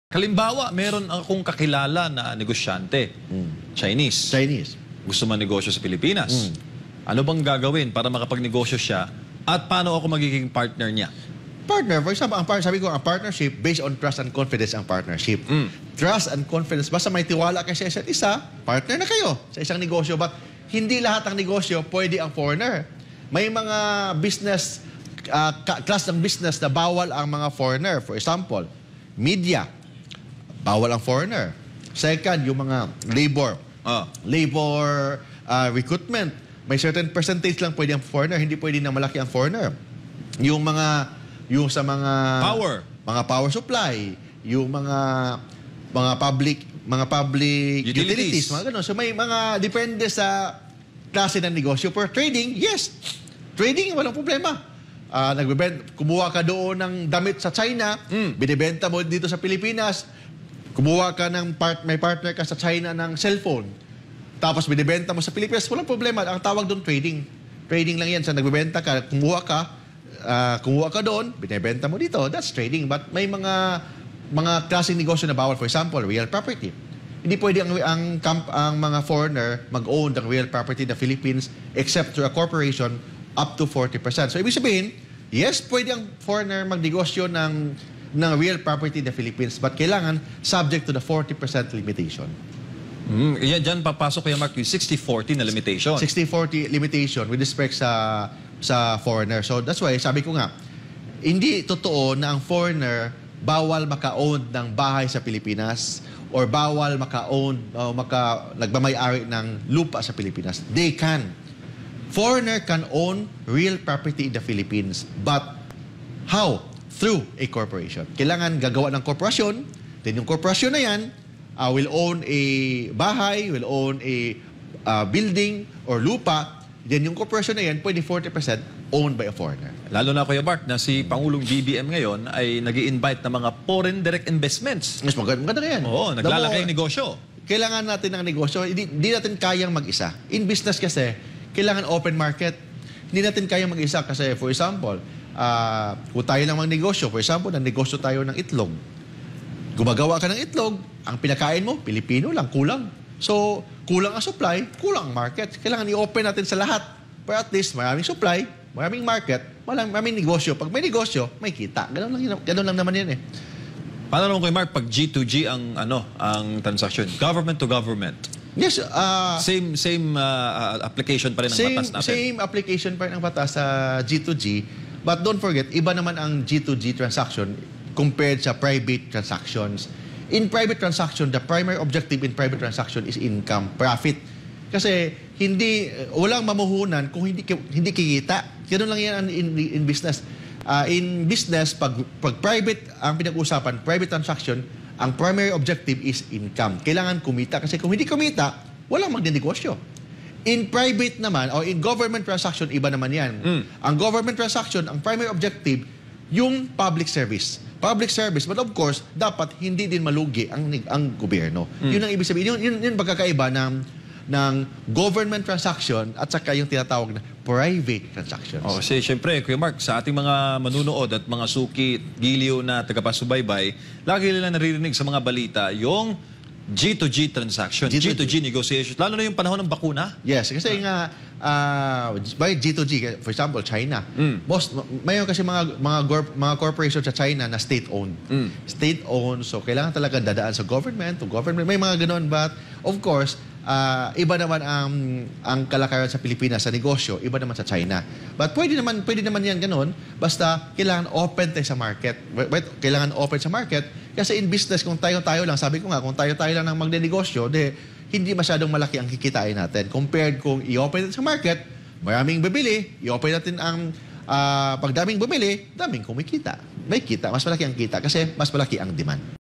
Halimbawa, meron akong kakilala na negosyante, Chinese. Gusto manegosyo sa Pilipinas. Ano bang gagawin para makapagnegosyo siya at paano ako magiging partner niya? Partner, for example, sabi ko, ang partnership based on trust and confidence ang partnership. Trust and confidence, basta may tiwala kayo sa isa't isa, partner na kayo sa isang negosyo. But hindi lahat ng negosyo pwede ang foreigner. May mga business, class ng business na bawal ang mga foreigner. For example, media, bawal ang foreigner. Second, yung mga labor recruitment. May certain percentage lang pwede ang foreigner, hindi pwede na malaki ang foreigner. Yung sa mga power supply, yung mga public utilities, mga ganun. So may mga depende sa klase ng negosyo. For trading, yes. Trading, walang problema. Kumuha ka doon ng damit sa China, binibenta mo dito sa Pilipinas, kumuha ka may partner ka sa China ng cellphone, tapos binibenta mo sa Pilipinas, walang problema. Ang tawag doon trading. Trading lang yan. Sa nagbibenta ka, kumuha ka doon, binibenta mo dito, that's trading. But may mga klaseng negosyo na bawal. For example, real property. Hindi pwede ang mga foreigner mag-own ng real property in the Philippines except through a corporation up to 40%. So, ibig sabihin, yes, pwede ang foreigner magnegosyo ng real property in the Philippines, but kailangan subject to the 40% limitation. Yan, dyan papasok kaya Mark yung 60-40 na limitation. 60-40 limitation with respect sa foreigner. So that's why, sabi ko nga, hindi totoo na ang foreigner bawal maka-own ng bahay sa Pilipinas or bawal maka-own o nagmamay-ari ng lupa sa Pilipinas. They can. Foreigner can own real property in the Philippines. But how? Through a corporation. Kailangan gagawa ng korporasyon, then yung korporasyon na yan will own a bahay, will own a building or lupa, then yung corporation na yan, pwede 40% owned by a foreigner. Lalo na Kuya Mark, na si Pangulong BBM ngayon ay nag-i-invite ng mga foreign direct investments. Mas maganda yan. Oo, naglalaki ang negosyo. Kailangan natin ng negosyo, hindi natin kayang mag-isa. In business kasi, kailangan open market. Hindi natin kayang mag-isa kasi, for example, kung tayo lang mag-negosyo, for example, nag-negosyo tayo ng itlog. Gumagawa ka ng itlog, ang pinakain mo, Pilipino lang, kulang. So, kulang ang supply, kulang ang market. Kailangan i-open natin sa lahat. Para at least, maraming supply, maraming market, maraming negosyo. Pag may negosyo, may kita. Ganun lang naman yan eh. Paano naman Kuya Mark, pag G2G ang transaction? Government to government? Yes. Same application pa rin ang batas natin? Same application pa rin ang batas sa G2G. But don't forget, iba naman ang G2G transaction compared sa private transactions. In private transaction, the primary objective in private transaction is income, profit. Kasi walang mamuhunan kung hindi kikita. Ganun lang yan in business. In business, pag private ang pinag-usapan, private transaction, ang primary objective is income. Kailangan kumita. Kasi kung hindi kumita, walang magdinegosyo. In private naman, o in government transaction, iba naman yan. Ang government transaction, ang primary objective, yung public service. Public service, but of course, dapat hindi din malugi ang gobyerno. Yun ang ibig sabihin. Yun pagkakaiba ng government transaction at saka yung tinatawag na private transactions. Kasi syempre, Kuya Mark, sa ating mga manunood at mga suki, giliw na tagapasubaybay, lagi nila naririnig sa mga balita yung G2G transaction, G2G negotiation, lalo na yung panahon ng bakuna. Yes, kasi nga, by G2G, for example, China. Mayroon kasi mga corporation sa China na state-owned. State-owned, so kailangan talaga dadaan sa government, to government. May mga ganoon, but of course, iba naman ang kalakaran sa Pilipinas sa negosyo, iba naman sa China. But pwede naman yan ganoon, basta kailangan open tayo sa market. Kailangan open sa market, kasi in business, kung tayo lang, sabi ko nga, kung tayo lang ng magnenegosyo, hindi masyadong malaki ang kikitain natin. Compared kung i-open natin sa market, maraming bibili, i-open natin ang pag daming bumili, daming kumikita. May kita, mas malaki ang kita kasi mas malaki ang demand.